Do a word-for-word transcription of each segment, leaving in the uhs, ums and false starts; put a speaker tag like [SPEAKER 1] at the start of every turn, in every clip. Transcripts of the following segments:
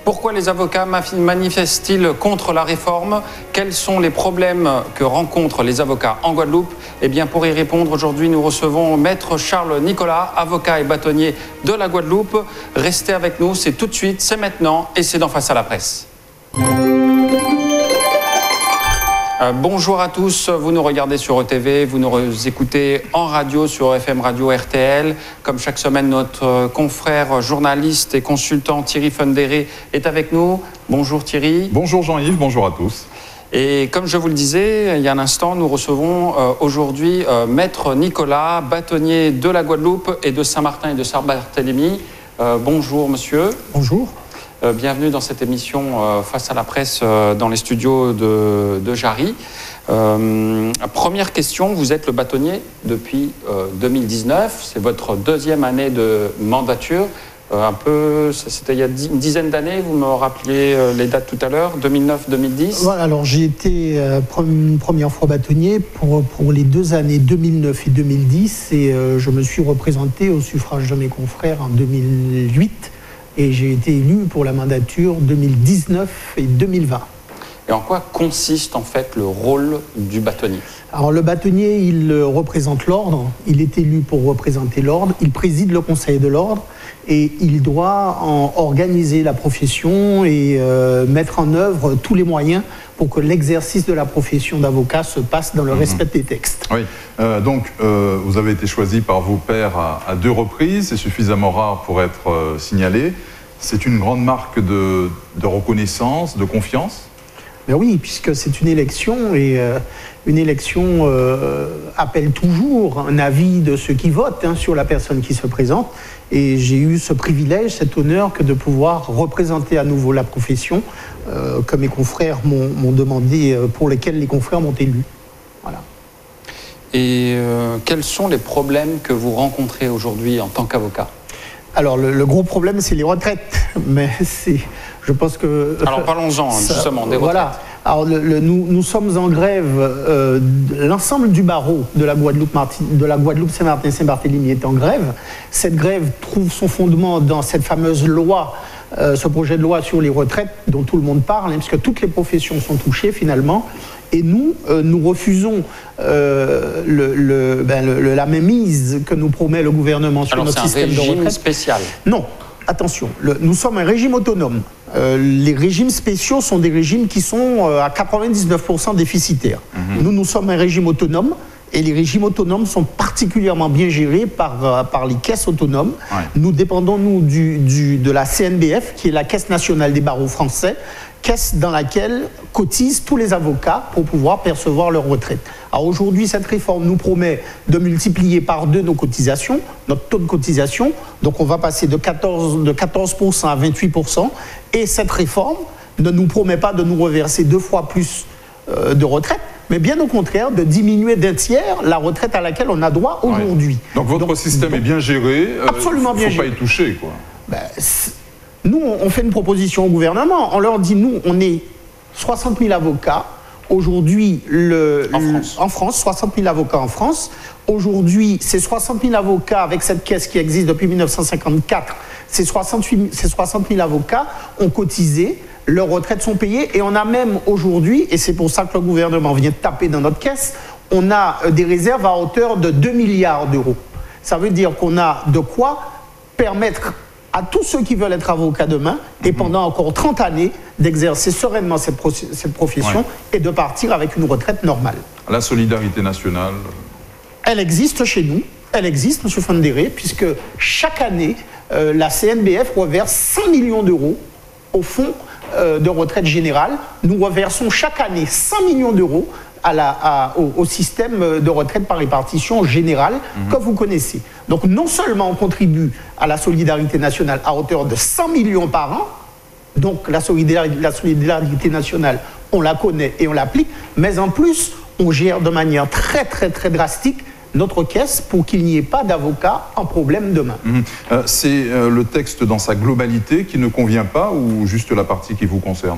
[SPEAKER 1] Pourquoi les avocats manifestent-ils contre la réforme? Quels sont les problèmes que rencontrent les avocats en Guadeloupe? Eh bien, pour y répondre, aujourd'hui, nous recevons Maître Charles Nicolas, avocat et bâtonnier de la Guadeloupe. Restez avec nous, c'est tout de suite, c'est maintenant et c'est dans Face à la presse. Euh, bonjour à tous, vous nous regardez sur E T V, vous nous écoutez en radio sur F M Radio R T L. Comme chaque semaine, notre confrère journaliste et consultant Thierry Fundéré est avec nous. Bonjour Thierry.
[SPEAKER 2] Bonjour Jean-Yves, bonjour à tous.
[SPEAKER 1] Et comme je vous le disais il y a un instant, nous recevons euh, aujourd'hui euh, Maître Nicolas, bâtonnier de la Guadeloupe et de Saint-Martin et de Saint-Barthélemy. Euh, bonjour monsieur.
[SPEAKER 3] Bonjour.
[SPEAKER 1] Euh, bienvenue dans cette émission euh, Face à la presse euh, dans les studios de, de Jarry. Euh, première question, vous êtes le bâtonnier depuis euh, deux mille dix-neuf, c'est votre deuxième année de mandature. Euh, un peu, c'était il y a une dizaine d'années, vous me rappeliez euh, les dates tout à l'heure, deux mille neuf deux mille dix.
[SPEAKER 3] Voilà, alors j'ai été euh, une première fois bâtonnier pour, pour les deux années deux mille neuf et deux mille dix et euh, je me suis représenté au suffrage de mes confrères en deux mille huit. Et j'ai été élu pour la mandature deux mille dix-neuf et deux mille vingt.
[SPEAKER 1] Et en quoi consiste en fait le rôle du bâtonnier?
[SPEAKER 3] Alors le bâtonnier, il représente l'ordre, il est élu pour représenter l'ordre, il préside le conseil de l'ordre et il doit en organiser la profession et euh, mettre en œuvre tous les moyens pour que l'exercice de la profession d'avocat se passe dans le mmh. respect des textes.
[SPEAKER 2] Oui, euh, donc euh, vous avez été choisi par vos pairs à, à deux reprises, c'est suffisamment rare pour être euh, signalé. C'est une grande marque de, de reconnaissance, de confiance?
[SPEAKER 3] Ben oui, puisque c'est une élection et euh, une élection euh, appelle toujours un avis de ceux qui votent hein, sur la personne qui se présente. Et j'ai eu ce privilège, cet honneur que de pouvoir représenter à nouveau la profession euh, que mes confrères m'ont demandé, euh, pour lesquels les confrères m'ont élu. Voilà.
[SPEAKER 1] Et euh, quels sont les problèmes que vous rencontrez aujourd'hui en tant qu'avocat?
[SPEAKER 3] Alors le, le gros problème, c'est les retraites, mais c'est, je pense que...
[SPEAKER 1] Alors parlons-en justement des retraites.
[SPEAKER 3] Voilà. Alors le, le, nous, nous sommes en grève, euh, l'ensemble du barreau de la Guadeloupe, de la Guadeloupe Saint-Martin Saint-Barthélemy est en grève. Cette grève trouve son fondement dans cette fameuse loi, euh, ce projet de loi sur les retraites dont tout le monde parle, hein, puisque toutes les professions sont touchées finalement. Et nous, euh, nous refusons euh, le, le, ben, le, la mainmise que nous promet le gouvernement sur
[SPEAKER 1] Alors,
[SPEAKER 3] notre système de retraite.
[SPEAKER 1] c'est un régime spécial?
[SPEAKER 3] Non, attention, le, nous sommes un régime autonome. Euh, les régimes spéciaux sont des régimes qui sont euh, à quatre-vingt-dix-neuf pour cent déficitaires. Mmh. Nous, nous sommes un régime autonome. Et les régimes autonomes sont particulièrement bien gérés par, euh, par les caisses autonomes. Ouais. Nous dépendons, nous, du, du, de la C N B F, qui est la Caisse nationale des barreaux français, caisse dans laquelle cotisent tous les avocats pour pouvoir percevoir leur retraite. Alors aujourd'hui, cette réforme nous promet de multiplier par deux nos cotisations, notre taux de cotisation. Donc on va passer de quatorze, de quatorze pour cent à vingt-huit pour cent. Et cette réforme ne nous promet pas de nous reverser deux fois plus euh, de retraite, mais bien au contraire, de diminuer d'un tiers la retraite à laquelle on a droit aujourd'hui.
[SPEAKER 2] Ouais. Donc votre donc, système donc, est bien géré,
[SPEAKER 3] absolument
[SPEAKER 2] euh,
[SPEAKER 3] bien
[SPEAKER 2] géré. Il ne faut
[SPEAKER 3] géré.
[SPEAKER 2] pas y toucher, quoi.
[SPEAKER 3] Ben, nous, on fait une proposition au gouvernement, on leur dit, nous, on est soixante mille avocats, aujourd'hui, le,
[SPEAKER 1] en,
[SPEAKER 3] le,
[SPEAKER 1] France.
[SPEAKER 3] en France, soixante mille avocats en France. Aujourd'hui, ces soixante mille avocats, avec cette caisse qui existe depuis mille neuf cent cinquante-quatre, ces soixante mille avocats ont cotisé, leurs retraites sont payées, et on a même aujourd'hui, et c'est pour ça que le gouvernement vient taper dans notre caisse, on a des réserves à hauteur de deux milliards d'euros. Ça veut dire qu'on a de quoi permettre à tous ceux qui veulent être avocats demain, et pendant encore trente années, d'exercer sereinement cette, pro cette profession ouais. et de partir avec une retraite normale.
[SPEAKER 2] La solidarité nationale?
[SPEAKER 3] Elle existe chez nous, elle existe, M. Fundéré, puisque chaque année, euh, la C N B F reverse cent millions d'euros au fonds euh, de retraite générale. Nous reversons chaque année cent millions d'euros À la, à, au, au système de retraite par répartition générale mmh. que vous connaissez. Donc non seulement on contribue à la solidarité nationale à hauteur de cent millions par an, donc la solidarité, la solidarité nationale, on la connaît et on l'applique, mais en plus, on gère de manière très très très drastique notre caisse pour qu'il n'y ait pas d'avocat en problème demain.
[SPEAKER 2] Mmh. Euh, C'est euh, le texte dans sa globalité qui ne convient pas ou juste la partie qui vous concerne?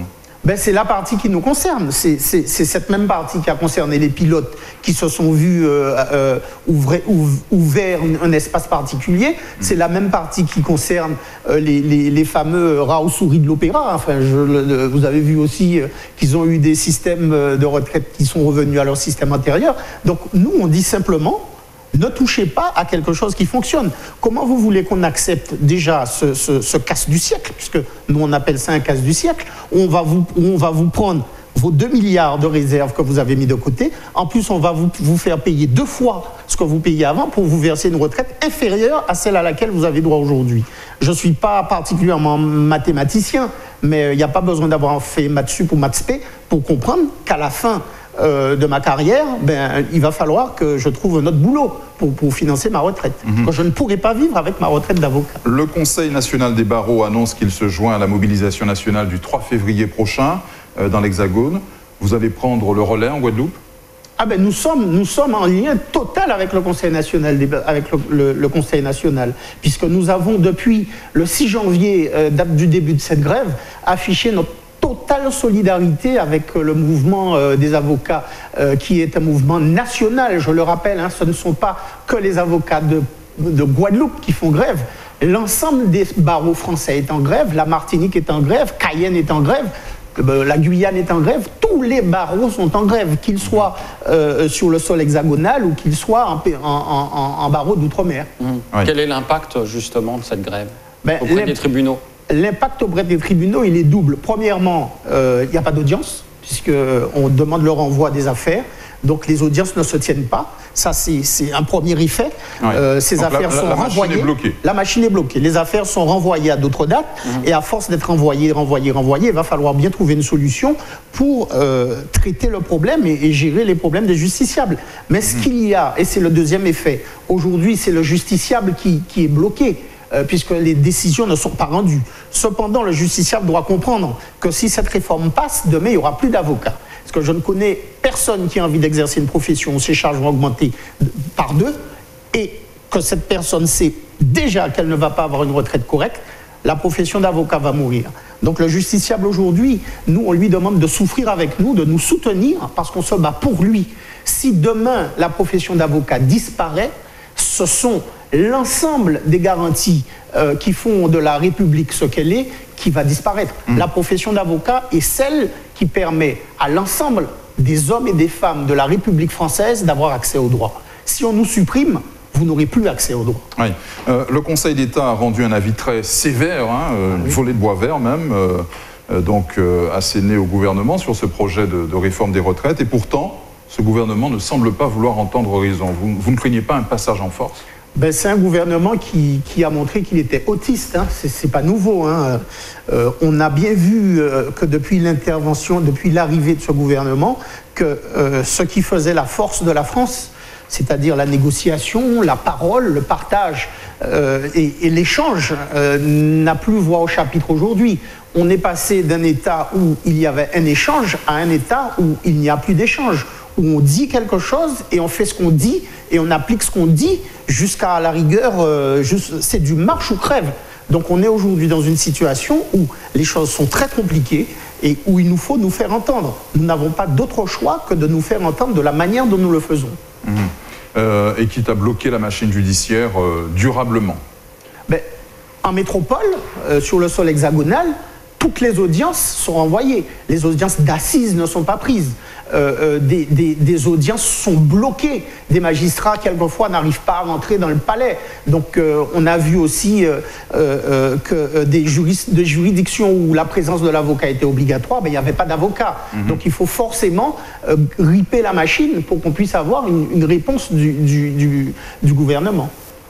[SPEAKER 3] Ben, c'est la partie qui nous concerne. C'est cette même partie qui a concerné les pilotes qui se sont vus euh, euh, ouvrir, ouvert un espace particulier. C'est la même partie qui concerne euh, les, les, les fameux rats aux souris de l'opéra. Enfin, je, le, vous avez vu aussi euh, qu'ils ont eu des systèmes de retraite qui sont revenus à leur système antérieur. Donc nous, on dit simplement, ne touchez pas à quelque chose qui fonctionne. Comment vous voulez qu'on accepte déjà ce, ce, ce casse du siècle, puisque nous on appelle ça un casse du siècle, on va vous, on va vous prendre vos deux milliards de réserves que vous avez mis de côté, en plus on va vous, vous faire payer deux fois ce que vous payez avant pour vous verser une retraite inférieure à celle à laquelle vous avez droit aujourd'hui. Je ne suis pas particulièrement mathématicien, mais il n'y a pas besoin d'avoir fait maths sup ou maths spé pour comprendre qu'à la fin Euh, de ma carrière, ben, il va falloir que je trouve un autre boulot pour, pour financer ma retraite. Mm-hmm. Je ne pourrai pas vivre avec ma retraite d'avocat.
[SPEAKER 2] Le Conseil national des barreaux annonce qu'il se joint à la mobilisation nationale du trois février prochain euh, dans l'Hexagone. Vous allez prendre le relais en Guadeloupe?
[SPEAKER 3] Ah ben, nous sommes, nous sommes en lien total avec le Conseil national, des, avec le, le, le Conseil national, puisque nous avons depuis le six janvier, euh, date du début de cette grève, affiché notre totale solidarité avec le mouvement euh, des avocats, euh, qui est un mouvement national, je le rappelle, hein, ce ne sont pas que les avocats de, de Guadeloupe qui font grève, l'ensemble des barreaux français est en grève, la Martinique est en grève, Cayenne est en grève, euh, la Guyane est en grève, tous les barreaux sont en grève, qu'ils soient euh, sur le sol hexagonal ou qu'ils soient en, en, en, en barreau d'outre-mer.
[SPEAKER 1] Mmh. Oui. Quel est l'impact justement de cette grève
[SPEAKER 3] ben,
[SPEAKER 1] auprès des tribunaux?
[SPEAKER 3] L'impact auprès des tribunaux, il est double. Premièrement, euh, il n'y a pas d'audience, puisqu'on demande le renvoi des affaires. Donc les audiences ne se tiennent pas. Ça, c'est un premier effet. Ouais. Euh, ces
[SPEAKER 2] Donc
[SPEAKER 3] affaires
[SPEAKER 2] la,
[SPEAKER 3] sont
[SPEAKER 2] la
[SPEAKER 3] renvoyées.
[SPEAKER 2] Machine est bloquée.
[SPEAKER 3] La machine est bloquée. Les affaires sont renvoyées à d'autres dates. Mmh. Et à force d'être renvoyées, renvoyées, renvoyées, il va falloir bien trouver une solution pour euh, traiter le problème et, et gérer les problèmes des justiciables. Mais mmh. ce qu'il y a, et c'est le deuxième effet, aujourd'hui, c'est le justiciable qui, qui est bloqué, euh, puisque les décisions ne sont pas rendues. Cependant, le justiciable doit comprendre que si cette réforme passe, demain, il n'y aura plus d'avocats. Parce que je ne connais personne qui a envie d'exercer une profession où ses charges vont augmenter par deux, et que cette personne sait déjà qu'elle ne va pas avoir une retraite correcte, la profession d'avocat va mourir. Donc le justiciable aujourd'hui, nous, on lui demande de souffrir avec nous, de nous soutenir, parce qu'on se bat pour lui. Si demain, la profession d'avocat disparaît, ce sont l'ensemble des garanties euh, qui font de la République ce qu'elle est, qui va disparaître. Mmh. La profession d'avocat est celle qui permet à l'ensemble des hommes et des femmes de la République française d'avoir accès aux droits. Si on nous supprime, vous n'aurez plus accès aux droits.
[SPEAKER 2] Oui. Euh, le Conseil d'État a rendu un avis très sévère, hein, euh, oui. volet de bois vert même, euh, euh, donc euh, asséné au gouvernement sur ce projet de, de réforme des retraites. Et pourtant, ce gouvernement ne semble pas vouloir entendre raison. Vous, vous ne craignez pas un passage en force ?
[SPEAKER 3] Ben, c'est un gouvernement qui, qui a montré qu'il était autiste, hein. C'est pas nouveau, hein. Euh, on a bien vu euh, que depuis l'intervention, depuis l'arrivée de ce gouvernement, que euh, ce qui faisait la force de la France, c'est-à-dire la négociation, la parole, le partage euh, et, et l'échange, euh, n'a plus voix au chapitre aujourd'hui. On est passé d'un état où il y avait un échange à un état où il n'y a plus d'échange, où on dit quelque chose et on fait ce qu'on dit et on applique ce qu'on dit jusqu'à la rigueur, euh, c'est du marche ou crève. Donc on est aujourd'hui dans une situation où les choses sont très compliquées et où il nous faut nous faire entendre. Nous n'avons pas d'autre choix que de nous faire entendre de la manière dont nous le faisons.
[SPEAKER 2] Mmh. Euh, et quitte à bloquer la machine judiciaire euh, durablement.
[SPEAKER 3] Ben, en métropole, euh, sur le sol hexagonal, toutes les audiences sont renvoyées. Les audiences d'assises ne sont pas prises. Euh, euh, des, des, des audiences sont bloquées. Des magistrats, quelquefois, n'arrivent pas à rentrer dans le palais. Donc, euh, on a vu aussi euh, euh, que euh, des, juristes, des juridictions où la présence de l'avocat était obligatoire, ben, il n'y avait pas d'avocat. Mmh. Donc, il faut forcément euh, gripper la machine pour qu'on puisse avoir une, une réponse du, du, du, du gouvernement.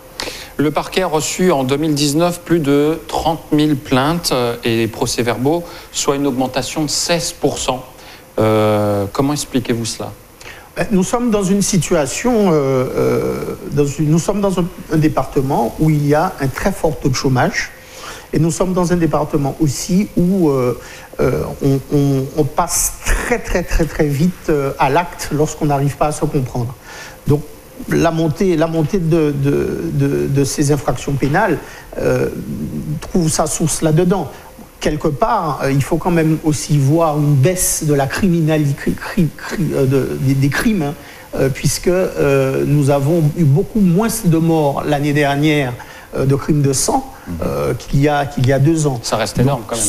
[SPEAKER 1] Le parquet a reçu en deux mille dix-neuf plus de trente mille plaintes et procès-verbaux, soit une augmentation de seize pour cent. Euh, comment expliquez-vous cela ?
[SPEAKER 3] Nous sommes dans une situation, euh, euh, dans une, nous sommes dans un, un département où il y a un très fort taux de chômage et nous sommes dans un département aussi où euh, euh, on, on, on passe très très très très vite euh, à l'acte lorsqu'on n'arrive pas à se comprendre. Donc la montée, la montée de, de, de, de ces infractions pénales euh, trouve sa source là-dedans. quelque part, euh, il faut quand même aussi voir une baisse de la criminalité, cri, cri, cri, euh, de, des, des crimes, hein, euh, puisque euh, nous avons eu beaucoup moins de morts l'année dernière euh, de crimes de sang euh, qu'il y a, qu'il y a deux ans.
[SPEAKER 1] Ça reste énorme. Donc, quand même.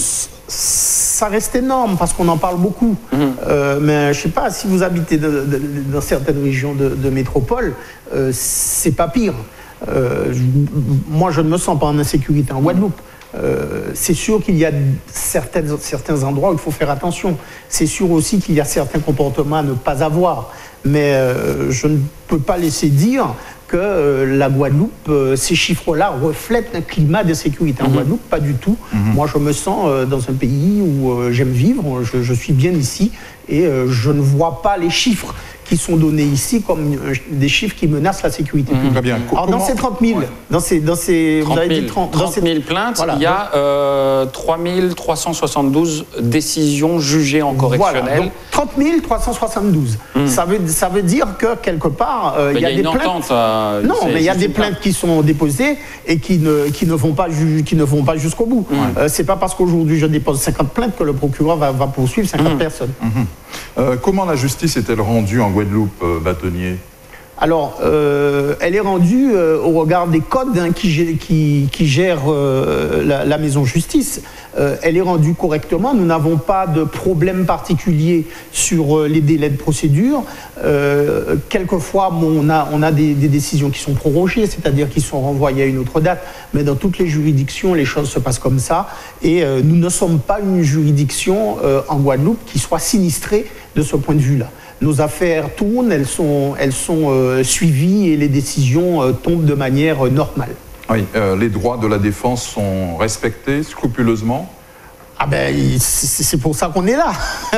[SPEAKER 3] Ça reste énorme parce qu'on en parle beaucoup. Mmh. Euh, mais je ne sais pas, si vous habitez de, de, dans certaines régions de, de métropole, euh, c'est pas pire. Euh, je, moi, je ne me sens pas en insécurité en Guadeloupe. Euh, c'est sûr qu'il y a certaines, certains endroits où il faut faire attention. C'est sûr aussi qu'il y a certains comportements à ne pas avoir. Mais euh, je ne peux pas laisser dire que euh, la Guadeloupe, euh, ces chiffres-là reflètent un climat de sécurité. En mmh. Guadeloupe, pas du tout. Mmh. Moi, je me sens euh, dans un pays où euh, j'aime vivre, je, je suis bien ici, et euh, je ne vois pas les chiffres qui sont donnés ici comme euh, des chiffres qui menacent la sécurité publique.
[SPEAKER 2] Très bien.
[SPEAKER 3] Alors, dans ces trente mille, ouais. dans ces, dans ces,
[SPEAKER 1] trente mille, trente, trente mille plaintes, voilà. Il y a euh, trois mille trois cent soixante-douze décisions jugées en correctionnel. Voilà. Donc,
[SPEAKER 3] trente mille trois cent soixante-douze. Mmh. Ça, veut, ça veut dire que, quelque part, euh, il y a, y a des plaintes... Entente, euh, non, mais il y a des plaintes qui sont déposées et qui ne, qui ne vont pas, qui ne vont pas jusqu'au bout. Mmh. Euh, c'est pas parce qu'aujourd'hui je dépose cinquante plaintes que le procureur va, va poursuivre cinquante mmh. personnes.
[SPEAKER 2] Mmh. Euh, comment la justice est-elle rendue en Guadeloupe, euh, Bâtonnier ?
[SPEAKER 3] Alors, euh, elle est rendue euh, au regard des codes hein, qui, qui, qui gèrent euh, la, la maison justice. Euh, elle est rendue correctement. Nous n'avons pas de problème particulier sur euh, les délais de procédure. Euh, quelquefois, bon, on a, on a des, des décisions qui sont prorogées, c'est-à-dire qui sont renvoyées à une autre date. Mais dans toutes les juridictions, les choses se passent comme ça. Et euh, nous ne sommes pas une juridiction euh, en Guadeloupe qui soit sinistrée de ce point de vue-là. Nos affaires tournent, elles sont, elles sont euh, suivies et les décisions euh, tombent de manière euh, normale.
[SPEAKER 2] Oui, euh, les droits de la défense sont respectés scrupuleusement ?
[SPEAKER 3] Ah ben, c'est pour ça qu'on est là.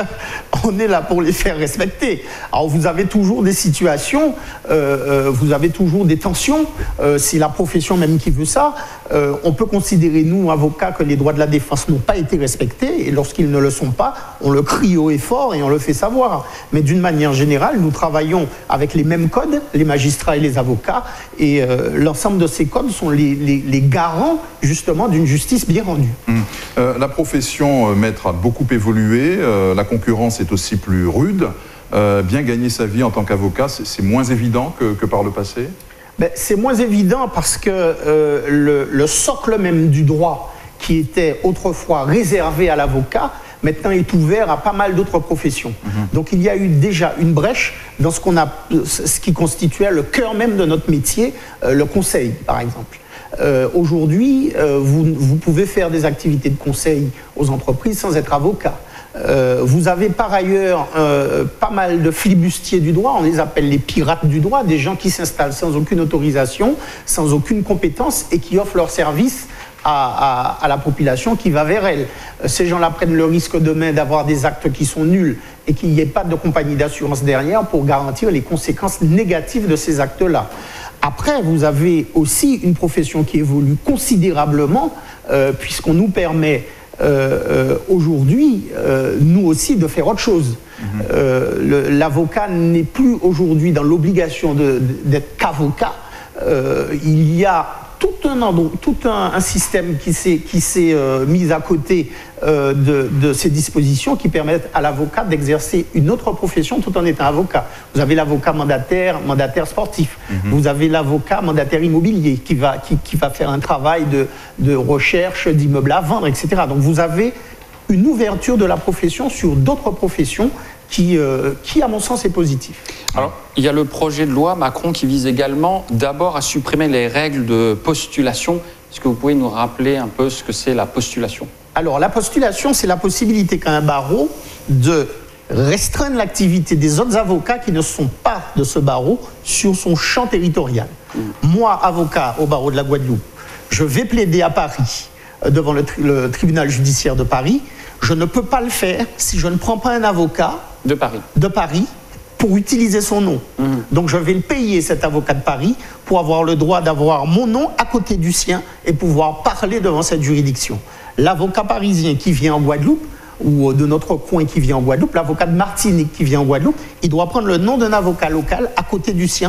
[SPEAKER 3] On est là pour les faire respecter. Alors, vous avez toujours des situations, euh, euh, vous avez toujours des tensions. Euh, c'est la profession même qui veut ça. Euh, on peut considérer, nous, avocats, que les droits de la défense n'ont pas été respectés. Et lorsqu'ils ne le sont pas, on le crie haut et fort et on le fait savoir. Mais d'une manière générale, nous travaillons avec les mêmes codes, les magistrats et les avocats. Et euh, l'ensemble de ces codes sont les, les, les garants, justement, d'une justice bien rendue.
[SPEAKER 2] Mmh. Euh, la profession Euh, maître a beaucoup évolué, euh, la concurrence est aussi plus rude. Euh, bien gagner sa vie en tant qu'avocat, c'est moins évident que, que par le passé ?
[SPEAKER 3] Ben, c'est moins évident parce que euh, le, le socle même du droit qui était autrefois réservé à l'avocat, maintenant est ouvert à pas mal d'autres professions. Mmh. Donc il y a eu déjà une brèche dans ce, qu'on a, ce qui constituait le cœur même de notre métier, euh, le conseil par exemple. Euh, Aujourd'hui, euh, vous, vous pouvez faire des activités de conseil aux entreprises sans être avocat. Euh, vous avez par ailleurs euh, pas mal de flibustiers du droit, on les appelle les pirates du droit, des gens qui s'installent sans aucune autorisation, sans aucune compétence et qui offrent leurs services à, à, à la population qui va vers elle. Ces gens-là prennent le risque demain d'avoir des actes qui sont nuls et qu'il n'y ait pas de compagnie d'assurance derrière pour garantir les conséquences négatives de ces actes-là. Après, vous avez aussi une profession qui évolue considérablement, euh, puisqu'on nous permet euh, euh, aujourd'hui, euh, nous aussi, de faire autre chose. Mmh. Euh, l'avocat n'est plus aujourd'hui dans l'obligation d'être qu'avocat. Euh, il y a tout un, tout un, un système qui s'est qui s'est euh, mis à côté euh, de, de ces dispositions qui permettent à l'avocat d'exercer une autre profession tout en étant avocat. Vous avez l'avocat mandataire, mandataire sportif. Mm-hmm. Vous avez l'avocat mandataire immobilier qui va, qui, qui va faire un travail de, de recherche d'immeubles à vendre, et cetera. Donc vous avez une ouverture de la profession sur d'autres professions qui, euh, qui, à mon sens, est positif.
[SPEAKER 1] Alors, il y a le projet de loi Macron qui vise également d'abord à supprimer les règles de postulation. Est-ce que vous pouvez nous rappeler un peu ce que c'est la postulation ?
[SPEAKER 3] Alors, la postulation, c'est la possibilité qu'a un barreau de restreindre l'activité des autres avocats qui ne sont pas de ce barreau sur son champ territorial. Mmh. Moi, avocat au barreau de la Guadeloupe, je vais plaider à Paris, devant le, tri le tribunal judiciaire de Paris. Je ne peux pas le faire si je ne prends pas un avocat
[SPEAKER 1] de Paris,
[SPEAKER 3] de Paris pour utiliser son nom. Mmh. Donc je vais le payer, cet avocat de Paris, pour avoir le droit d'avoir mon nom à côté du sien et pouvoir parler devant cette juridiction. L'avocat parisien qui vient en Guadeloupe, ou de notre coin qui vient en Guadeloupe, l'avocat de Martinique qui vient en Guadeloupe, il doit prendre le nom d'un avocat local à côté du sien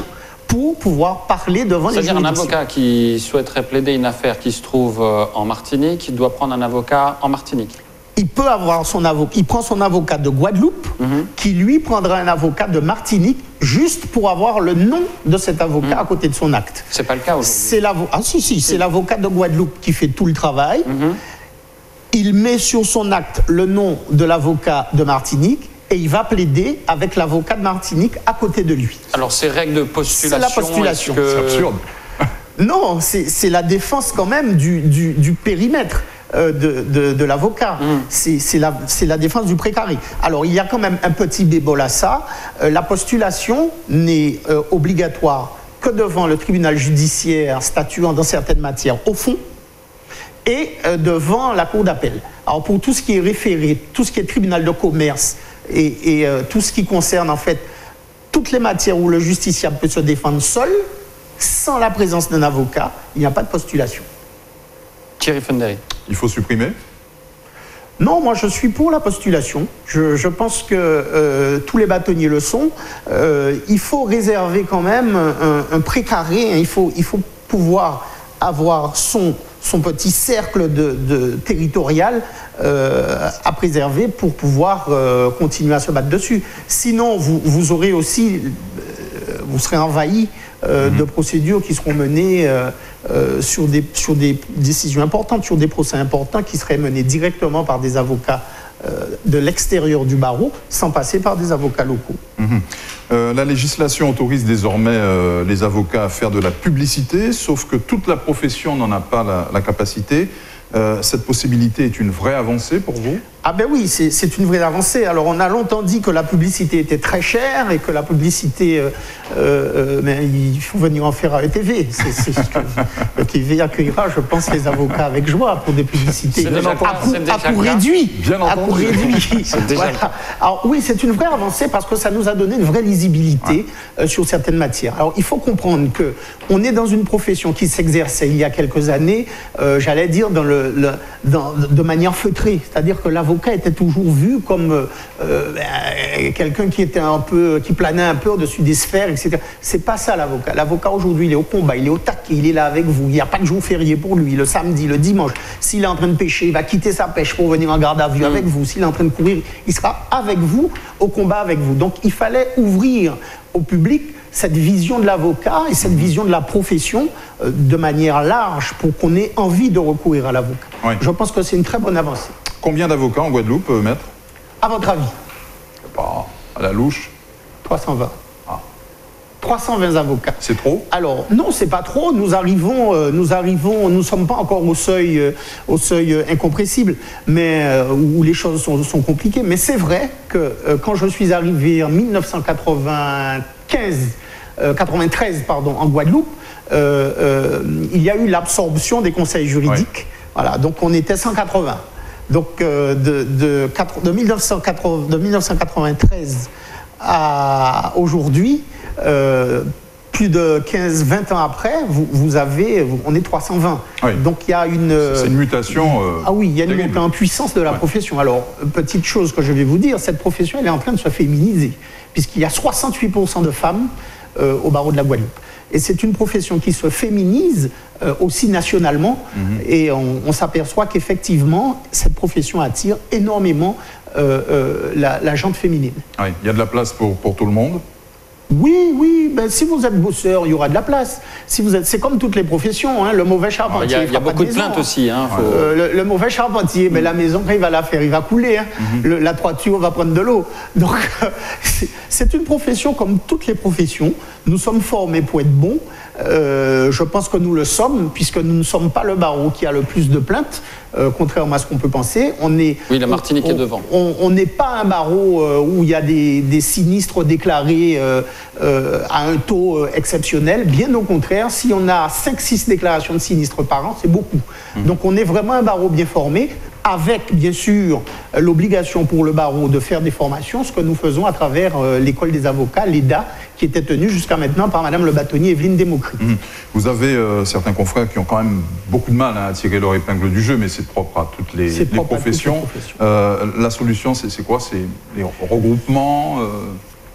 [SPEAKER 3] pour pouvoir parler devant les juridictions.
[SPEAKER 1] C'est-à-dire un avocat qui souhaiterait plaider une affaire qui se trouve en Martinique, il doit prendre un avocat en Martinique.
[SPEAKER 3] Il peut avoir son avocat, il prend son avocat de Guadeloupe, mmh. qui lui prendra un avocat de Martinique, juste pour avoir le nom de cet avocat mmh. à côté de son acte.
[SPEAKER 1] C'est pas le cas aujourd'hui.
[SPEAKER 3] C'est l'avocat, ah si si, c'est l'avocat de Guadeloupe qui fait tout le travail. Mmh. Il met sur son acte le nom de l'avocat de Martinique et il va plaider avec l'avocat de Martinique à côté de lui.
[SPEAKER 1] Alors ces règles de postulation,
[SPEAKER 3] c'est la postulation.
[SPEAKER 1] Que...
[SPEAKER 2] C'est absurde.
[SPEAKER 3] Non, c'est la défense quand même du, du, du périmètre. De, de, de l'avocat. Mm. C'est la, la défense du précaré. Alors, il y a quand même un petit bémol à ça. Euh, la postulation n'est euh, obligatoire que devant le tribunal judiciaire statuant dans certaines matières au fond et euh, devant la cour d'appel. Alors, pour tout ce qui est référé, tout ce qui est tribunal de commerce et, et euh, tout ce qui concerne, en fait, toutes les matières où le justiciable peut se défendre seul, sans la présence d'un avocat, il n'y a pas de postulation.
[SPEAKER 1] Thierry Funderi.
[SPEAKER 2] Il faut supprimer?
[SPEAKER 3] Non, moi je suis pour la postulation. Je, je pense que euh, tous les bâtonniers le sont. Euh, il faut réserver quand même un, un précaré. Hein. Il faut, il faut pouvoir avoir son, son petit cercle de, de territorial euh, à préserver pour pouvoir euh, continuer à se battre dessus. Sinon, vous, vous aurez aussi, euh, vous serez envahi euh, mmh. de procédures qui seront menées euh, Euh, sur, des, sur des décisions importantes, sur des procès importants qui seraient menés directement par des avocats euh, de l'extérieur du barreau, sans passer par des avocats locaux.
[SPEAKER 2] Mmh. Euh, la législation autorise désormais euh, les avocats à faire de la publicité, sauf que toute la profession n'en a pas la, la capacité. Euh, cette possibilité est une vraie avancée pour vous?
[SPEAKER 3] Ah ben oui, c'est une vraie avancée. Alors on a longtemps dit que la publicité était très chère et que la publicité, euh, euh, mais il faut venir en faire à E T V. C'est ce que E T V accueillera, je pense, les avocats avec joie pour des publicités
[SPEAKER 1] déjà
[SPEAKER 3] à coût, à coût réduit.
[SPEAKER 2] Bien
[SPEAKER 3] à coût réduit.
[SPEAKER 1] Voilà.
[SPEAKER 3] Alors oui, c'est une vraie avancée parce que ça nous a donné une vraie lisibilité ouais. euh, sur certaines matières. Alors il faut comprendre que on est dans une profession qui s'exerçait il y a quelques années, euh, j'allais dire dans le, le dans, de manière feutrée, c'est-à-dire que l'avocat était toujours vu comme euh, euh, quelqu'un qui était un peu, qui planait un peu au-dessus des sphères, et cetera. C'est pas ça l'avocat. L'avocat aujourd'hui, il est au combat, il est au taquet, il est là avec vous. Il n'y a pas de jour férié pour lui. Le samedi, le dimanche, s'il est en train de pêcher, il va quitter sa pêche pour venir en garde à vue mmh. avec vous. S'il est en train de courir, il sera avec vous, au combat avec vous. Donc, il fallait ouvrir au public cette vision de l'avocat et cette vision de la profession euh, de manière large pour qu'on ait envie de recourir à l'avocat. Oui. Je pense que c'est une très bonne avancée.
[SPEAKER 2] Combien d'avocats en Guadeloupe, euh, maître?
[SPEAKER 3] À votre avis?
[SPEAKER 2] Bah, à la louche.
[SPEAKER 3] trois cent vingt. Ah. trois cent vingt avocats.
[SPEAKER 2] C'est trop?
[SPEAKER 3] Alors, non, c'est pas trop. Nous arrivons, euh, nous arrivons, nous sommes pas encore au seuil, euh, au seuil euh, incompressible, mais euh, où les choses sont, sont compliquées. Mais c'est vrai que euh, quand je suis arrivé en mille neuf cent quatre-vingt-quinze, euh, quatre-vingt-treize, pardon, en Guadeloupe, euh, euh, il y a eu l'absorption des conseils juridiques. Ouais. Voilà, donc on était cent quatre-vingts. Donc euh, de, de, de, mille neuf cent quatre-vingt-treize à aujourd'hui, euh, plus de quinze vingt ans après, vous, vous avez, vous, on est trois cent vingt. Oui. Donc il y a une...
[SPEAKER 2] C'est une mutation... Euh,
[SPEAKER 3] ah oui, il y a une montée en puissance de la ouais. profession. Alors, petite chose que je vais vous dire, cette profession, elle est en train de se féminiser, puisqu'il y a soixante-huit pour cent de femmes euh, au barreau de la Guadeloupe. Et c'est une profession qui se féminise euh, aussi nationalement. Mmh. Et on, on s'aperçoit qu'effectivement, cette profession attire énormément euh, euh, la, la gente féminine.
[SPEAKER 2] Oui, il y a de la place pour, pour tout le monde?
[SPEAKER 3] Oui, oui. Ben, si vous êtes bosseur, il y aura de la place. Si vous êtes, c'est comme toutes les professions. Hein, le mauvais charpentier.
[SPEAKER 1] Il y a, il y a beaucoup de, de plaintes aussi. Hein, faut...
[SPEAKER 3] euh, le, le mauvais charpentier, mmh. mais la maison, quand il va la faire, il va couler. Hein. Mmh. Le, la toiture va prendre de l'eau. Donc, c'est une profession comme toutes les professions. Nous sommes formés pour être bons. Euh, je pense que nous le sommes, puisque nous ne sommes pas le barreau qui a le plus de plaintes, euh, contrairement à ce qu'on peut penser. On est,
[SPEAKER 1] oui, la Martinique
[SPEAKER 3] on,
[SPEAKER 1] est devant.
[SPEAKER 3] On n'est pas un barreau euh, où il y a des, des sinistres déclarés euh, euh, à un taux euh, exceptionnel. Bien au contraire, si on a cinq six déclarations de sinistres par an, c'est beaucoup. Mmh. Donc on est vraiment un barreau bien formé, avec bien sûr l'obligation pour le barreau de faire des formations, ce que nous faisons à travers euh, l'école des avocats, l'E D A, qui était tenue jusqu'à maintenant par Madame le bâtonnier Evelyne Desmocry.
[SPEAKER 2] Mmh. Vous avez euh, certains confrères qui ont quand même beaucoup de mal hein, à tirer leur épingle du jeu, mais c'est propre à toutes les, les professions.
[SPEAKER 3] Toutes les professions.
[SPEAKER 2] Euh, la solution, c'est quoi? C'est les regroupements euh...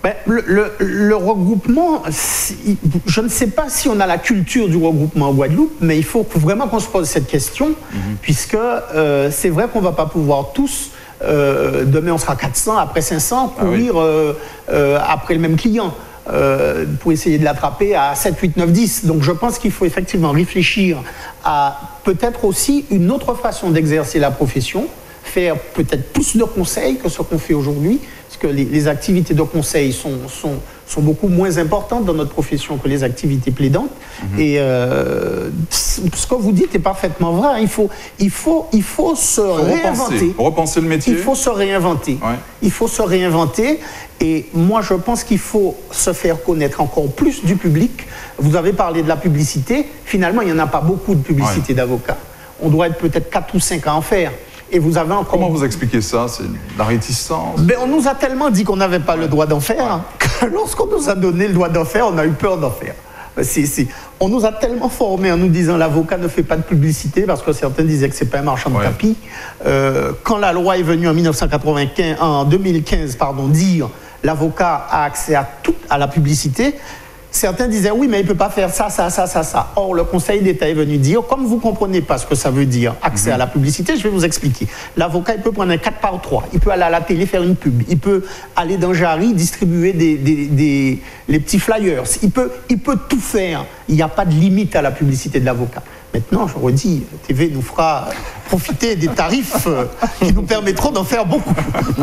[SPEAKER 3] Ben, le, le, le regroupement, je ne sais pas si on a la culture du regroupement en Guadeloupe, mais il faut vraiment qu'on se pose cette question, mm-hmm. puisque euh, c'est vrai qu'on ne va pas pouvoir tous, euh, demain on sera quatre cents, après cinq cents, courir ah oui. euh, euh, après le même client euh, pour essayer de l'attraper à sept, huit, neuf, dix. Donc je pense qu'il faut effectivement réfléchir à peut-être aussi une autre façon d'exercer la profession, faire peut-être plus de conseils que ce qu'on fait aujourd'hui, parce que les, les activités de conseil sont, sont, sont beaucoup moins importantes dans notre profession que les activités plaidantes. Mmh. Et euh, ce que vous dites est parfaitement vrai. Il faut, il faut, il faut se faut réinventer.
[SPEAKER 2] Repenser. repenser le métier.
[SPEAKER 3] Il faut se réinventer. Ouais. Il faut se réinventer. Et moi, je pense qu'il faut se faire connaître encore plus du public. Vous avez parlé de la publicité. Finalement, il n'y en a pas beaucoup de publicité ouais. d'avocats. On doit être peut-être quatre ou cinq à en faire. Et vous avez encore...
[SPEAKER 2] Comment vous expliquez ça? C'est la réticence?
[SPEAKER 3] Ben, on nous a tellement dit qu'on n'avait pas ouais. le droit d'en faire, ouais. que lorsqu'on nous a donné le droit d'en faire, on a eu peur d'en faire. C'est, c'est... On nous a tellement formés en nous disant l'avocat ne fait pas de publicité, parce que certains disaient que ce n'est pas un marchand de ouais. tapis. Euh, quand la loi est venue en, mille neuf cent quatre-vingt-quinze, en deux mille quinze, pardon, dire l'avocat a accès à tout, à la publicité, certains disaient oui, mais il ne peut pas faire ça, ça, ça, ça, ça. Or, le Conseil d'État est venu dire, comme vous ne comprenez pas ce que ça veut dire, accès mmh. à la publicité, je vais vous expliquer. L'avocat, il peut prendre un quatre par trois, il peut aller à la télé faire une pub, il peut aller dans Jarry distribuer des, des, des, les petits flyers, il peut, il peut tout faire. Il n'y a pas de limite à la publicité de l'avocat. Maintenant, je redis, T V nous fera profiter des tarifs qui nous permettront d'en faire beaucoup.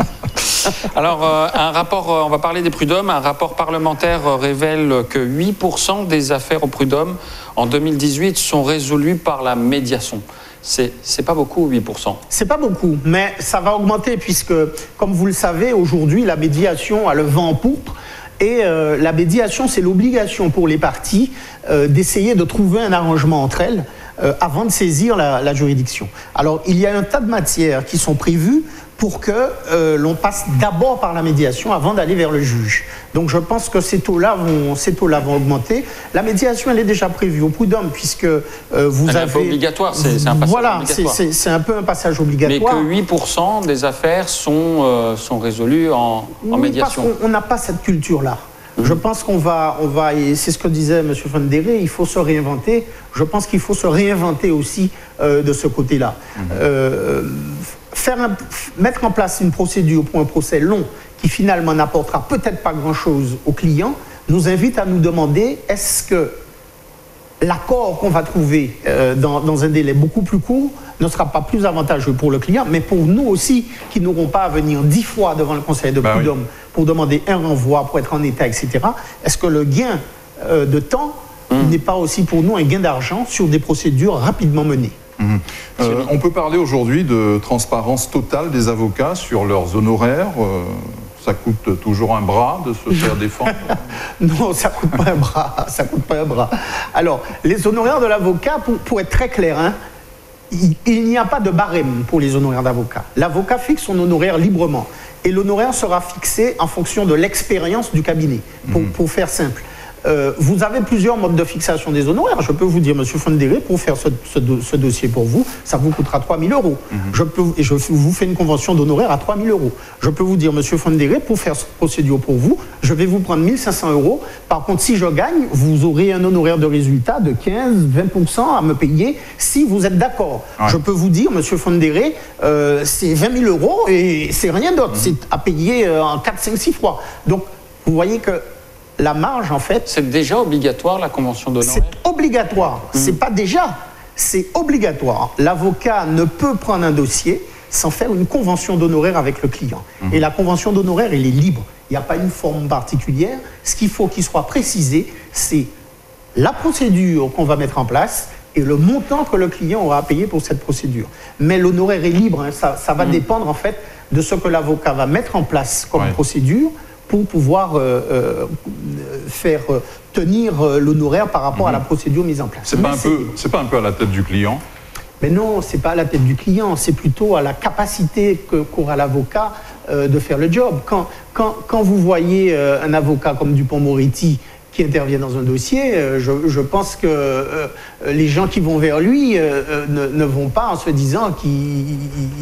[SPEAKER 1] Alors, euh, un rapport, euh, on va parler des prud'hommes, un rapport parlementaire euh, révèle que huit pour cent des affaires au prud'homme en deux mille dix-huit sont résolues par la médiation. C'est, c'est pas beaucoup, huit pour cent.
[SPEAKER 3] C'est pas beaucoup, mais ça va augmenter puisque, comme vous le savez, aujourd'hui, la médiation a le vent en poupe. Et euh, la médiation, c'est l'obligation pour les parties euh, d'essayer de trouver un arrangement entre elles euh, avant de saisir la, la juridiction. Alors, il y a un tas de matières qui sont prévues pour que euh, l'on passe d'abord par la médiation avant d'aller vers le juge. Donc je pense que ces taux-là vont, ces taux-là vont augmenter. La médiation, elle est déjà prévue au prud'homme, puisque euh, vous
[SPEAKER 1] elle
[SPEAKER 3] avez...
[SPEAKER 1] C'est un peu obligatoire, c'est, c'est un passage
[SPEAKER 3] voilà,
[SPEAKER 1] obligatoire.
[SPEAKER 3] Voilà, c'est, c'est un peu un passage obligatoire.
[SPEAKER 1] Mais que huit pour cent des affaires sont, euh, sont résolues en, en
[SPEAKER 3] oui,
[SPEAKER 1] médiation.
[SPEAKER 3] Parce qu'on n'a pas cette culture-là. Mmh. Je pense qu'on va, on va, et c'est ce que disait M. Fondéré, il faut se réinventer. Je pense qu'il faut se réinventer aussi euh, de ce côté-là. Mmh. Euh, Faire un, mettre en place une procédure pour un procès long qui finalement n'apportera peut-être pas grand-chose au client nous invite à nous demander est-ce que l'accord qu'on va trouver euh, dans, dans un délai beaucoup plus court ne sera pas plus avantageux pour le client, mais pour nous aussi qui n'aurons pas à venir dix fois devant le Conseil de prud'homme bah oui. pour demander un renvoi, pour être en état, et cetera. Est-ce que le gain euh, de temps mmh. n'est pas aussi pour nous un gain d'argent sur des procédures rapidement menées?
[SPEAKER 2] Mmh. Euh, on peut parler aujourd'hui de transparence totale des avocats sur leurs honoraires. Euh, ça coûte toujours un bras de se faire défendre.
[SPEAKER 3] Non, ça coûte pas un bras. Ça coûte pas un bras. Alors, les honoraires de l'avocat, pour, pour être très clair, hein, il, il n'y a pas de barème pour les honoraires d'avocat. L'avocat fixe son honoraire librement. Et l'honoraire sera fixé en fonction de l'expérience du cabinet, pour, mmh. pour faire simple. Euh, vous avez plusieurs modes de fixation des honoraires. Je peux vous dire, M. Fondéré, pour faire ce, ce, ce dossier pour vous, ça vous coûtera trois mille euros. Mm-hmm. Je peux, et je vous fais une convention d'honoraires à trois mille euros. Je peux vous dire, M. Fondéré, pour faire cette procédure pour vous, je vais vous prendre mille cinq cents euros. Par contre, si je gagne, vous aurez un honoraire de résultat de quinze à vingt pour cent à me payer si vous êtes d'accord. Ouais. Je peux vous dire, M. Fondéré, euh, c'est vingt mille euros et c'est rien d'autre. Mm-hmm. C'est à payer euh, en quatre, cinq, six fois. Donc, vous voyez que la marge, en fait...
[SPEAKER 1] C'est déjà obligatoire, la convention d'honoraires?
[SPEAKER 3] C'est obligatoire. Mmh. C'est pas déjà. C'est obligatoire. L'avocat ne peut prendre un dossier sans faire une convention d'honoraires avec le client. Mmh. Et la convention d'honoraires, elle est libre. Il n'y a pas une forme particulière. Ce qu'il faut qu'il soit précisé, c'est la procédure qu'on va mettre en place et le montant que le client aura à payer pour cette procédure. Mais l'honoraire est libre. Hein. Ça, ça va mmh. dépendre, en fait, de ce que l'avocat va mettre en place comme ouais. procédure pour pouvoir euh, euh, faire euh, tenir euh, l'honoraire par rapport mmh. à la procédure mise en place.
[SPEAKER 2] C'est pas, un peu, c'est pas un peu à la tête du client?
[SPEAKER 3] Mais non, c'est pas à la tête du client, c'est plutôt à la capacité que, qu'aura l'avocat euh, de faire le job. Quand, quand, quand vous voyez euh, un avocat comme Dupond-Moretti qui intervient dans un dossier, euh, je, je pense que euh, les gens qui vont vers lui euh, ne, ne vont pas en se disant qu'il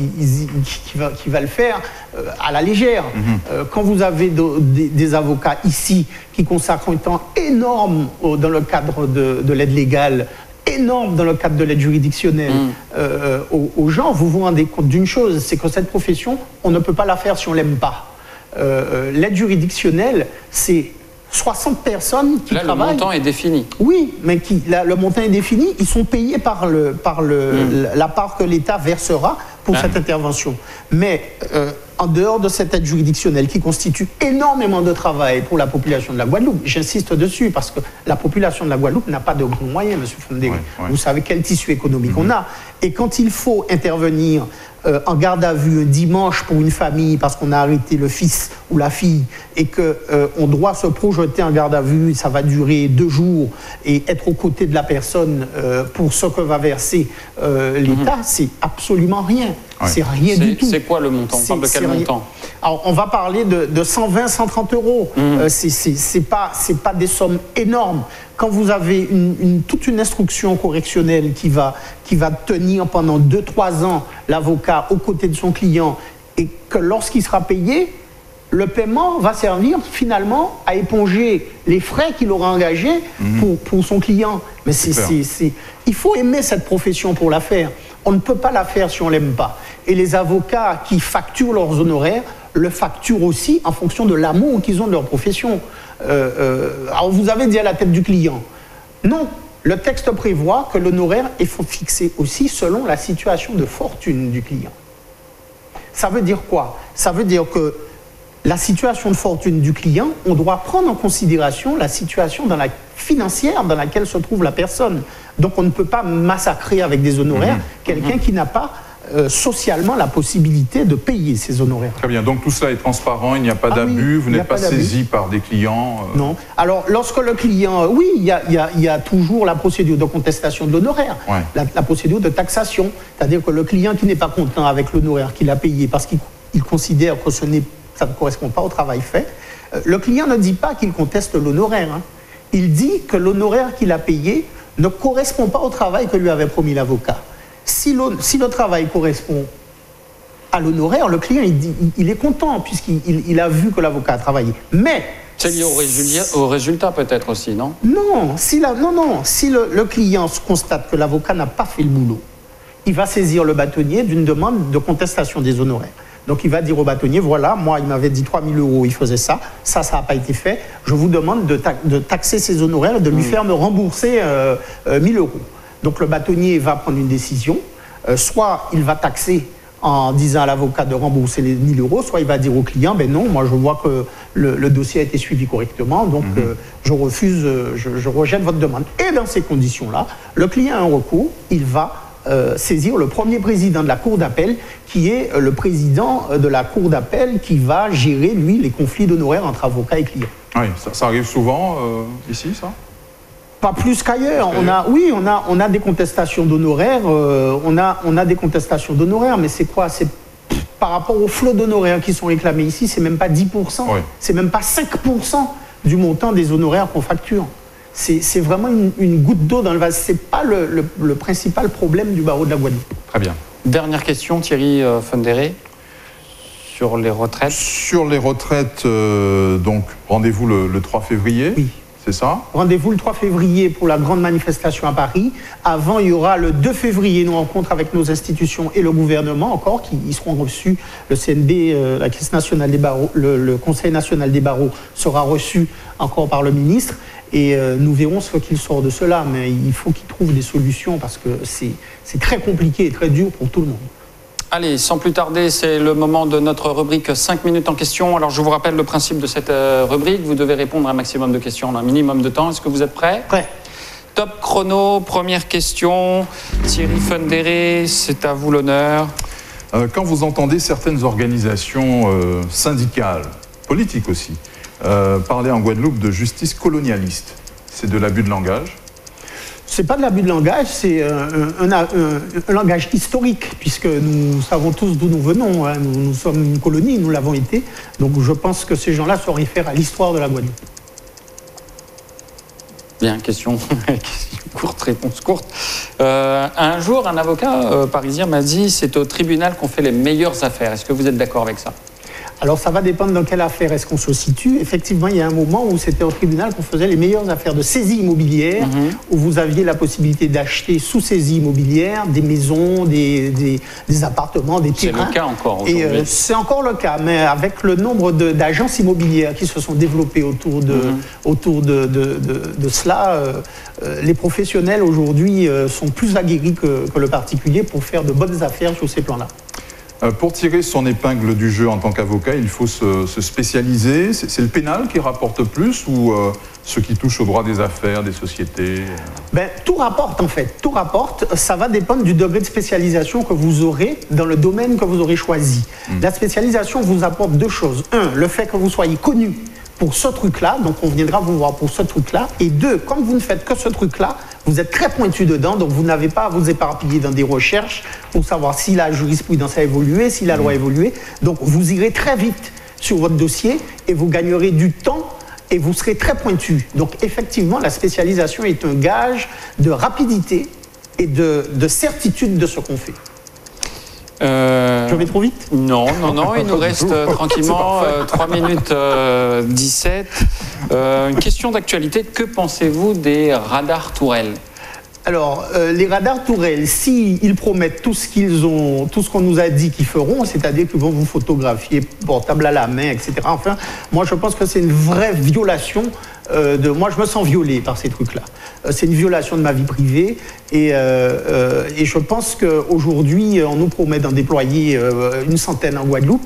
[SPEAKER 3] va, qu'il va le faire euh, à la légère. Mm-hmm. euh, quand vous avez de, de, des avocats ici qui consacrent un temps énorme au, dans le cadre de, de l'aide légale, énorme dans le cadre de l'aide juridictionnelle mm. euh, aux, aux gens, vous vous rendez compte d'une chose, c'est que cette profession, on ne peut pas la faire si on ne l'aime pas. Euh, l'aide juridictionnelle, c'est soixante personnes qui
[SPEAKER 1] là,
[SPEAKER 3] travaillent.
[SPEAKER 1] Là, le montant est défini.
[SPEAKER 3] Oui, mais qui, là, le montant est défini. Ils sont payés par, le, par le, mmh. la part que l'État versera pour ah. cette intervention. Mais euh, en dehors de cette aide juridictionnelle qui constitue énormément de travail pour la population de la Guadeloupe, j'insiste dessus parce que la population de la Guadeloupe n'a pas de grands moyens, M. Fondéry. Ouais, ouais. Vous savez quel tissu économique mmh. on a. Et quand il faut intervenir Euh, en garde à vue un dimanche pour une famille parce qu'on a arrêté le fils ou la fille et qu'on euh, doit se projeter en garde à vue, ça va durer deux jours et être aux côtés de la personne euh, pour ce que va verser euh, l'État, mmh. c'est absolument rien. Ouais. C'est rien du tout.
[SPEAKER 1] C'est quoi le montant? On parle de quel montant?
[SPEAKER 3] Alors, on va parler de, de cent vingt, cent trente euros. Mmh. Euh, c'est pas, c'est pas des sommes énormes. Quand vous avez une, une, toute une instruction correctionnelle qui va, qui va tenir pendant deux trois ans l'avocat aux côtés de son client et que lorsqu'il sera payé, le paiement va servir finalement à éponger les frais qu'il aura engagés mmh. pour, pour son client. Mais c'est, c'est, c'est, il faut aimer cette profession pour la faire. On ne peut pas la faire si on ne l'aime pas. Et les avocats qui facturent leurs honoraires le facturent aussi en fonction de l'amour qu'ils ont de leur profession. Euh, euh, alors vous avez dit à la tête du client. Non, le texte prévoit que l'honoraire est fixé aussi selon la situation de fortune du client. Ça veut dire quoi? Ça veut dire que la situation de fortune du client, on doit prendre en considération la situation dans la, financière dans laquelle se trouve la personne. Donc on ne peut pas massacrer avec des honoraires mmh. quelqu'un mmh. qui n'a pas Euh, socialement la possibilité de payer ces honoraires.
[SPEAKER 2] Très bien, donc tout cela est transparent, il n'y a pas ah d'abus, oui, vous n'êtes pas saisi par des clients euh...
[SPEAKER 3] Non, alors lorsque le client, oui, il y a, y a, y a toujours la procédure de contestation de l'honoraire, ouais. la, la procédure de taxation, c'est-à-dire que le client qui n'est pas content avec l'honoraire qu'il a payé parce qu'il il considère que ce n'est, ça ne correspond pas au travail fait, euh, le client ne dit pas qu'il conteste l'honoraire, hein. Il dit que l'honoraire qu'il a payé ne correspond pas au travail que lui avait promis l'avocat. Si le, si le travail correspond à l'honoraire, le client il, dit, il, il est content puisqu'il il, il a vu que l'avocat a travaillé. Mais
[SPEAKER 1] c'est lié au résultat, au résultat peut-être aussi, non?
[SPEAKER 3] Non, si, la, non, non. si le, le client constate que l'avocat n'a pas fait le boulot, il va saisir le bâtonnier d'une demande de contestation des honoraires. Donc il va dire au bâtonnier, voilà, moi il m'avait dit trois mille euros, il faisait ça, ça, ça n'a pas été fait, je vous demande de, ta de taxer ses honoraires et de lui mmh. faire me rembourser euh, euh, mille euros. Donc le bâtonnier va prendre une décision, euh, soit il va taxer en disant à l'avocat de rembourser les mille euros, soit il va dire au client, ben non, moi je vois que le, le dossier a été suivi correctement, donc mmh. euh, je refuse, euh, je, je rejette votre demande. Et dans ces conditions-là, le client a un recours, il va euh, saisir le premier président de la cour d'appel, qui est euh, le président de la cour d'appel qui va gérer, lui, les conflits d'honoraires entre avocats et clients.
[SPEAKER 2] Oui, ça, ça arrive souvent euh, ici, ça?
[SPEAKER 3] Pas plus qu'ailleurs. On a, oui, on a, on a des contestations d'honoraires. Euh, on a, on a des contestations d'honoraires, mais c'est quoi? C'est par rapport au flot d'honoraires qui sont réclamés ici, c'est même pas dix pour cent. Oui. C'est même pas cinq pour cent du montant des honoraires qu'on facture. C'est vraiment une, une goutte d'eau dans le vase. C'est pas le, le, le principal problème du barreau de la Guadeloupe.
[SPEAKER 2] Très bien.
[SPEAKER 1] Dernière question, Thierry euh, Fondéry, sur les retraites.
[SPEAKER 2] Sur les retraites, euh, donc rendez-vous le, le trois février.
[SPEAKER 3] Oui.
[SPEAKER 2] C'est ça?
[SPEAKER 3] Rendez-vous le trois février pour la grande manifestation à Paris. Avant, il y aura le deux février une rencontre avec nos institutions et le gouvernement encore, qui y seront reçus. Le C N B, euh, la Caisse nationale des barreaux, le, le Conseil national des barreaux sera reçu encore par le ministre. Et euh, nous verrons ce qu'il sort de cela. Mais il faut qu'il trouve des solutions parce que c'est très compliqué et très dur pour tout le monde.
[SPEAKER 1] Allez, sans plus tarder, c'est le moment de notre rubrique cinq minutes en question. Alors, je vous rappelle le principe de cette euh, rubrique. Vous devez répondre à un maximum de questions en un minimum de temps. Est-ce que vous êtes prêts?
[SPEAKER 3] Prêt.
[SPEAKER 1] Top chrono, première question. Thierry Fondéry, c'est à vous l'honneur.
[SPEAKER 2] Euh, quand vous entendez certaines organisations euh, syndicales, politiques aussi, euh, parler en Guadeloupe de justice colonialiste, c'est de l'abus de langage?
[SPEAKER 3] C'est pas de l'abus de langage, c'est un, un, un, un langage historique, puisque nous savons tous d'où nous venons. Hein. Nous, nous sommes une colonie, nous l'avons été. Donc je pense que ces gens-là se réfèrent à l'histoire de la Guadeloupe.
[SPEAKER 1] Bien, question, question courte, réponse courte. Euh, un jour, un avocat euh, parisien m'a dit c'est au tribunal qu'on fait les meilleures affaires. Est-ce que vous êtes d'accord avec ça?
[SPEAKER 3] Alors, ça va dépendre dans quelle affaire est-ce qu'on se situe. Effectivement, il y a un moment où c'était au tribunal qu'on faisait les meilleures affaires de saisie immobilière, mmh. où vous aviez la possibilité d'acheter sous saisie immobilière des maisons, des, des, des appartements, des terrains.
[SPEAKER 1] C'est le cas encore aujourd'hui.
[SPEAKER 3] Et euh, c'est encore le cas, mais avec le nombre d'agences immobilières qui se sont développées autour de, mmh. autour de, de, de, de cela, euh, euh, les professionnels aujourd'hui euh, sont plus aguerris que, que le particulier pour faire de bonnes affaires sur ces plans-là.
[SPEAKER 2] Pour tirer son épingle du jeu en tant qu'avocat, il faut se, se spécialiser. C'est le pénal qui rapporte plus ou euh, ce qui touche au droit des affaires, des sociétés?
[SPEAKER 3] Ben, tout rapporte en fait, tout rapporte. Ça va dépendre du degré de spécialisation que vous aurez dans le domaine que vous aurez choisi. Mmh. La spécialisation vous apporte deux choses. Un, le fait que vous soyez connu pour ce truc-là, donc on viendra vous voir pour ce truc-là. Et deux, comme vous ne faites que ce truc-là, vous êtes très pointu dedans, donc vous n'avez pas à vous éparpiller dans des recherches pour savoir si la jurisprudence a évolué, si la loi a évolué. Donc vous irez très vite sur votre dossier et vous gagnerez du temps et vous serez très pointu. Donc effectivement, la spécialisation est un gage de rapidité et de, de certitude de ce qu'on fait.
[SPEAKER 1] Euh...
[SPEAKER 3] Je vais trop vite?
[SPEAKER 1] Non, non, non, il nous reste euh, tranquillement euh, trois minutes euh, dix-sept. Euh, une question d'actualité, que pensez-vous des radars tourelles?
[SPEAKER 3] Alors, euh, les radars tourelles, s'ils si promettent tout ce qu'ils ont, tout ce qu'on nous a dit qu'ils feront, c'est-à-dire qu'ils vont vous photographier portable à la main, et cetera. Enfin, moi, je pense que c'est une vraie violation euh, de... Moi, je me sens violé par ces trucs-là. Euh, c'est une violation de ma vie privée. Et, euh, euh, et je pense qu'aujourd'hui, on nous promet d'en déployer euh, une centaine en Guadeloupe.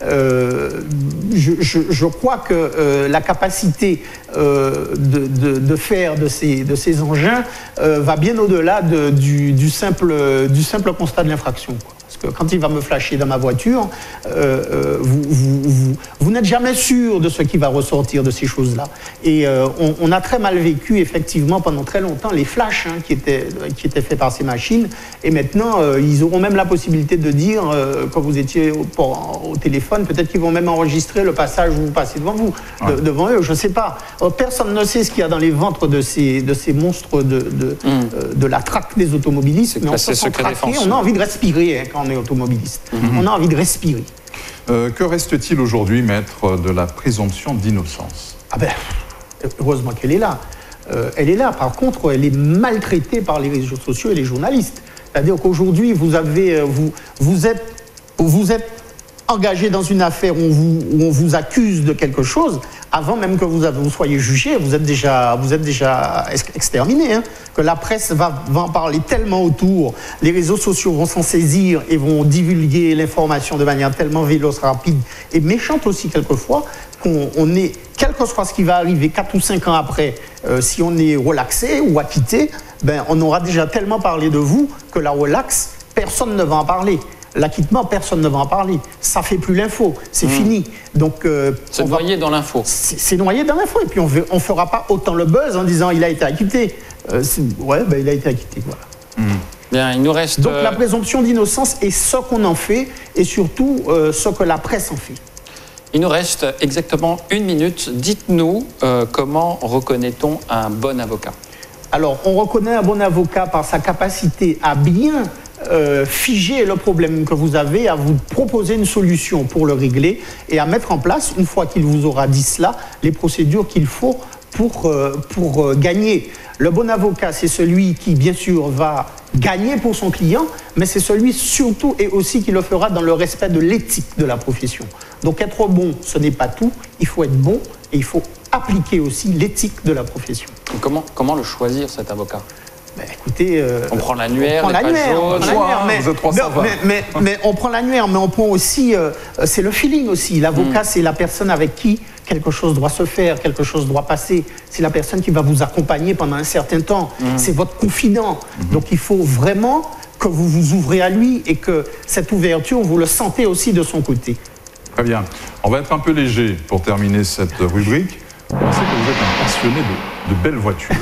[SPEAKER 3] Euh, je, je, je crois que euh, la capacité euh, de, de, de faire de ces, de ces engins euh, va bien au-delà de, du, du, simple, du simple constat de l'infraction. Parce que quand il va me flasher dans ma voiture, euh, euh, vous, vous, vous, vous n'êtes jamais sûr de ce qui va ressortir de ces choses-là. Et euh, on, on a très mal vécu, effectivement, pendant très longtemps, les flashs hein, qui, étaient, qui étaient faits par ces machines. Et maintenant, euh, ils auront même la possibilité de dire, euh, quand vous étiez au, au téléphone, peut-être qu'ils vont même enregistrer le passage où vous passez devant vous, ouais. de, devant eux, je ne sais pas. Personne ne sait ce qu'il y a dans les ventres de ces, de ces monstres de, de, mmh. euh, de la traque des automobilistes. Mais on se sent traqué, on a envie de respirer hein, quand on est automobiliste. Mmh. On a envie de respirer.
[SPEAKER 2] Euh, que reste-t-il aujourd'hui, maître, de la présomption d'innocence?
[SPEAKER 3] Ah ben, heureusement qu'elle est là. Euh, elle est là. Par contre, elle est maltraitée par les réseaux sociaux et les journalistes. C'est-à-dire qu'aujourd'hui, vous avez, vous, vous êtes, vous êtes engagé dans une affaire où on vous, où on vous accuse de quelque chose. Avant même que vous, avez, vous soyez jugé, vous êtes déjà, vous êtes déjà exterminé. Hein, que la presse va, va en parler tellement autour, les réseaux sociaux vont s'en saisir et vont divulguer l'information de manière tellement véloce, rapide et méchante aussi quelquefois, qu'on on est, quel que soit ce qui va arriver quatre ou cinq ans après, euh, si on est relaxé ou acquitté, ben, on aura déjà tellement parlé de vous que la relaxe, personne ne va en parler. L'acquittement, personne ne va en parler. Ça ne fait plus l'info, c'est mmh. fini. Donc, euh,
[SPEAKER 1] c'est noyé va... dans l'info.
[SPEAKER 3] C'est noyé dans l'info. Et puis, on ne fera pas autant le buzz en disant il a été acquitté. Euh, ouais, ben, il a été acquitté. Voilà.
[SPEAKER 1] Mmh. Bien, il nous reste...
[SPEAKER 3] Donc, la présomption d'innocence est ce qu'on en fait et surtout euh, ce que la presse en fait.
[SPEAKER 1] Il nous reste exactement une minute. Dites-nous euh, comment reconnaît-on un bon avocat?
[SPEAKER 3] Alors, on reconnaît un bon avocat par sa capacité à bien euh, figer le problème que vous avez, à vous proposer une solution pour le régler et à mettre en place, une fois qu'il vous aura dit cela, les procédures qu'il faut pour, euh, pour euh, gagner. Le bon avocat, c'est celui qui, bien sûr, va gagner pour son client, mais c'est celui surtout et aussi qui le fera dans le respect de l'éthique de la profession. Donc être bon, ce n'est pas tout, il faut être bon et il faut appliquer aussi l'éthique de la profession.
[SPEAKER 1] Comment, comment le choisir, cet avocat?
[SPEAKER 3] Ben, écoutez, euh,
[SPEAKER 1] on prend l'annuaire,
[SPEAKER 3] on prend l'annuaire, mais, mais, mais, mais on prend l'annuaire, mais on prend aussi, euh, c'est le feeling aussi. L'avocat, mmh. c'est la personne avec qui quelque chose doit se faire, quelque chose doit passer. C'est la personne qui va vous accompagner pendant un certain temps. Mmh. C'est votre confident. Mmh. Donc il faut vraiment que vous vous ouvrez à lui et que cette ouverture, vous le sentez aussi de son côté.
[SPEAKER 2] Très bien. On va être un peu léger pour terminer cette rubrique. On sait que vous êtes un passionné de, de belles voitures.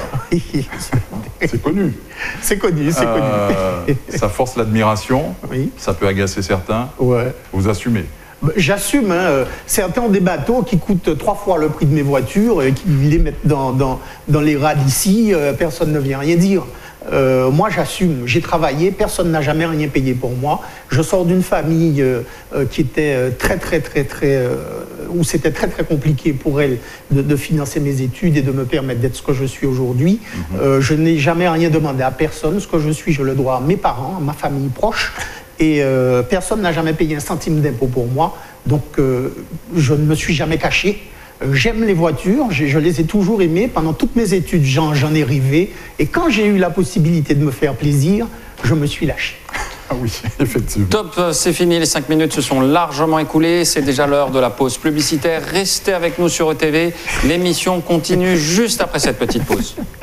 [SPEAKER 2] C'est connu.
[SPEAKER 3] C'est connu, c'est euh,
[SPEAKER 2] connu. Ça force l'admiration, oui. Ça peut agacer certains.
[SPEAKER 3] Ouais.
[SPEAKER 2] Vous assumez.
[SPEAKER 3] J'assume, hein, certains ont des bateaux qui coûtent trois fois le prix de mes voitures et qui les mettent dans, dans, dans les rades ici, euh, personne ne vient rien dire. Euh, moi j'assume, j'ai travaillé, personne n'a jamais rien payé pour moi. Je sors d'une famille euh, euh, qui était très très très très, euh, où c'était très très compliqué pour elle de, de financer mes études et de me permettre d'être ce que je suis aujourd'hui. Mm-hmm. euh, je n'ai jamais rien demandé à personne, ce que je suis je le dois à mes parents, à ma famille proche. Et euh, personne n'a jamais payé un centime d'impôt pour moi, donc euh, je ne me suis jamais caché. Euh, J'aime les voitures, je, je les ai toujours aimées. Pendant toutes mes études, j'en j'en ai rêvé. Et quand j'ai eu la possibilité de me faire plaisir, je me suis lâché.
[SPEAKER 2] Ah oui, effectivement.
[SPEAKER 1] Top, c'est fini, les cinq minutes se sont largement écoulées. C'est déjà l'heure de la pause publicitaire. Restez avec nous sur E T V. L'émission continue juste après cette petite pause.